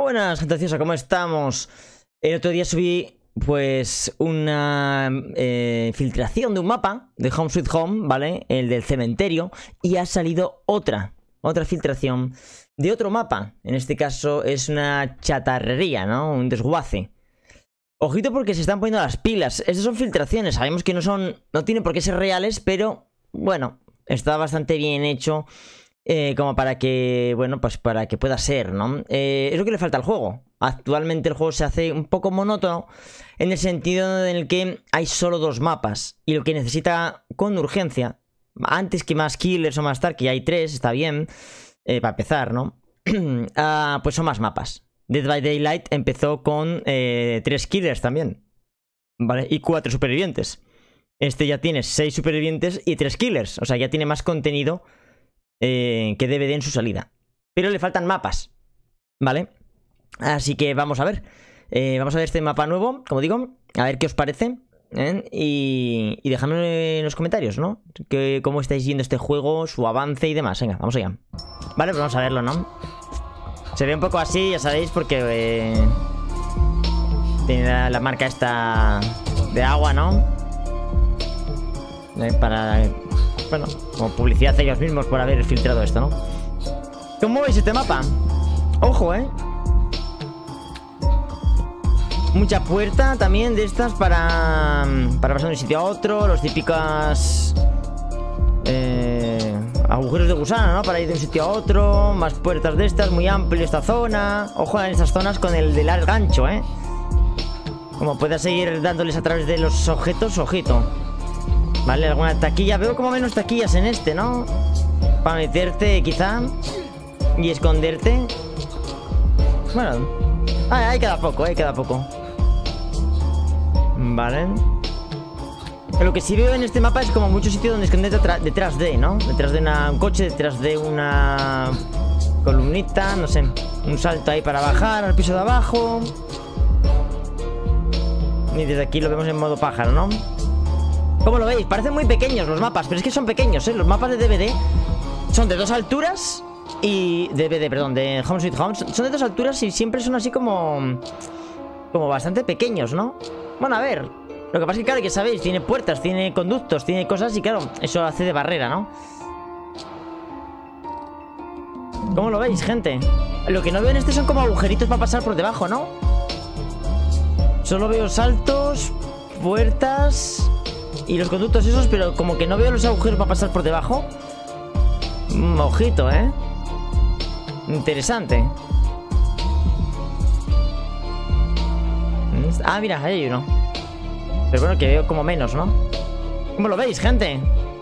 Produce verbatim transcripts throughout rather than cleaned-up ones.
Buenas, genteciosa, ¿cómo estamos? El otro día subí, pues, una eh, filtración de un mapa de Home Sweet Home, ¿vale? El del cementerio. Y ha salido otra, otra filtración de otro mapa. En este caso es una chatarrería, ¿no? Un desguace. Ojito porque se están poniendo las pilas. Estas son filtraciones, sabemos que no son, no tienen por qué ser reales, pero, bueno, está bastante bien hecho. Eh, como para que, bueno, pues para que pueda ser, ¿no? Eh, es lo que le falta al juego. Actualmente el juego se hace un poco monótono en el sentido en el que hay solo dos mapas. Y lo que necesita con urgencia, antes que más killers o más tal, que ya hay tres, está bien, eh, para empezar, ¿no? uh, pues son más mapas. Dead by Daylight empezó con eh, tres killers también, ¿vale? Y cuatro supervivientes. Este ya tiene seis supervivientes y tres killers. O sea, ya tiene más contenido Eh, que D V D en su salida. Pero le faltan mapas, ¿vale? Así que vamos a ver eh, Vamos a ver este mapa nuevo, como digo. A ver qué os parece, ¿eh? Y, y dejadme en los comentarios, ¿no? Que, cómo estáis viendo este juego, su avance y demás. Venga, vamos allá. Vale, pues vamos a verlo, ¿no? Se ve un poco así, ya sabéis, porque eh, tiene la, la marca esta de agua, ¿no? Eh, para... Bueno, como publicidad a ellos mismos por haber filtrado esto, ¿no? ¿Cómo veis este mapa? Ojo, ¿eh? Mucha puerta también de estas para... Para pasar de un sitio a otro. Los típicas... Eh, agujeros de gusano, ¿no? Para ir de un sitio a otro. Más puertas de estas. Muy amplio esta zona. Ojo en estas zonas con el del gancho, ¿eh? Como puedas seguir dándoles a través de los objetos, ojito. Vale, alguna taquilla. Veo como menos taquillas en este, ¿no? Para meterte, quizá. Y esconderte. Bueno. Ah, ahí queda poco, ahí queda poco. Vale. Lo que sí veo en este mapa es como mucho sitio donde esconderte detrás de, ¿no? Detrás de una, un coche, detrás de una columnita, no sé. Un salto ahí para bajar al piso de abajo. Y desde aquí lo vemos en modo pájaro, ¿no? ¿Cómo lo veis? Parecen muy pequeños los mapas, pero es que son pequeños, ¿eh? Los mapas de D V D son de dos alturas y... D V D, perdón, de Home Sweet Home. Son de dos alturas y siempre son así como... Como bastante pequeños, ¿no? Bueno, a ver. Lo que pasa es que, claro, que sabéis, tiene puertas, tiene conductos, tiene cosas y, claro, eso hace de barrera, ¿no? ¿Cómo lo veis, gente? Lo que no veo en este son como agujeritos para pasar por debajo, ¿no? Solo veo saltos, puertas... Y los conductos esos, pero como que no veo los agujeros para pasar por debajo. Mm, ojito, ¿eh? Interesante. Ah, mira, ahí hay uno. Pero bueno, que veo como menos, ¿no? ¿Cómo lo veis, gente?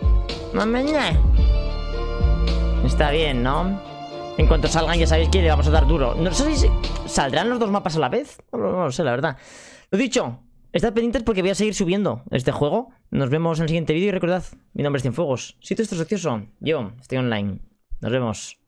Está bien, ¿no? En cuanto salgan ya sabéis que le vamos a dar duro. No sé si saldrán los dos mapas a la vez. No, no, no lo sé, la verdad. Lo dicho, estad pendientes porque voy a seguir subiendo este juego. Nos vemos en el siguiente vídeo y recordad, mi nombre es Cienfuegos. Si tú estás ocioso, yo estoy online. Nos vemos.